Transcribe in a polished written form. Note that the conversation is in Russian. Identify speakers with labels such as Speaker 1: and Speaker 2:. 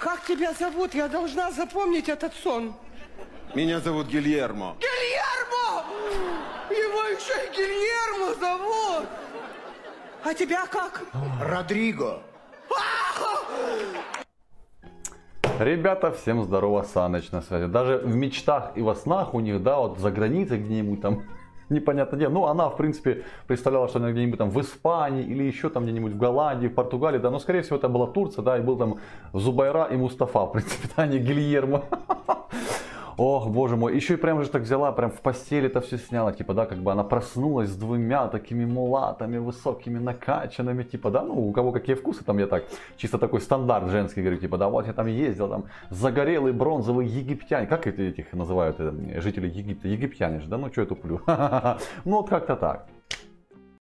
Speaker 1: Как тебя зовут? Я должна запомнить этот сон.
Speaker 2: Меня зовут Гильермо.
Speaker 1: Гильермо! Его еще и Гильермо зовут. А тебя как?
Speaker 3: Родриго.
Speaker 4: Ребята, всем здорово, Саныч на связи. Даже в мечтах и во снах у них, да, вот за границей где-нибудь там, непонятно где. Ну, она, в принципе, представляла, что она где-нибудь там в Испании или еще там где-нибудь в Голландии, в Португалии, да. Но, скорее всего, это была Турция, да, и был там Зубайра и Мустафа, в принципе, да, не Гильермо. Ох, боже мой, еще и прям же так взяла, прям в постели это все сняла, типа, да, как бы она проснулась с двумя такими мулатами, высокими, накачанными, типа, да, ну, у кого какие вкусы, там я так, чисто такой стандарт женский, говорю, типа, да, вот я там ездил, там, загорелый бронзовый египтянин, как это этих называют, жители Египта, египтяне же, да, ну, что я туплю, ну, вот как-то так.